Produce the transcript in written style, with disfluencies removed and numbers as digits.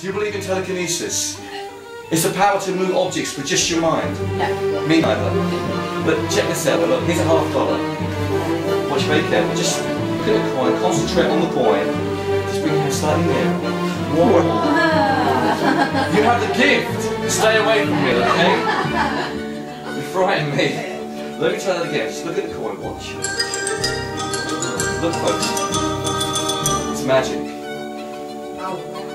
Do you believe in telekinesis? It's the power to move objects with just your mind. No. Me neither. But check this out, look, here's a $50. Watch very carefully, just look at the coin, concentrate on the coin, just bring your hand slightly near. Whoa. You have the gift! Stay away from me, okay? You frighten me. Let me try that again, just look at the coin, watch. Look folks, it's magic.